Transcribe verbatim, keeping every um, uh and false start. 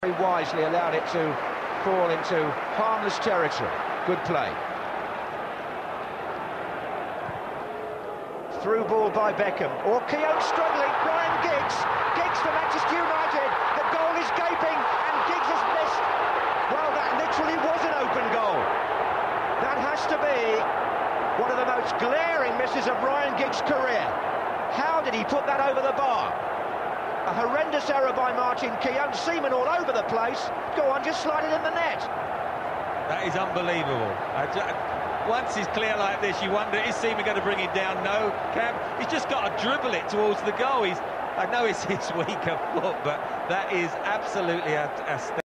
Very wisely allowed it to fall into harmless territory. Good play. Through ball by Beckham. Or Keown struggling. Ryan Giggs. Giggs for Manchester United. The goal is gaping and Giggs has missed. Well, that literally was an open goal. That has to be one of the most glaring misses of Ryan Giggs' career. How did he put that over the bar? A horrendous error by Martin Keown. Seaman all over the place. Go on, just slide it in the net. That is unbelievable. I just, once he's clear like this, you wonder, is Seaman going to bring it down? No, Cam. He's just got to dribble it towards the goal. He's, I know it's his weaker foot, but that is absolutely a, a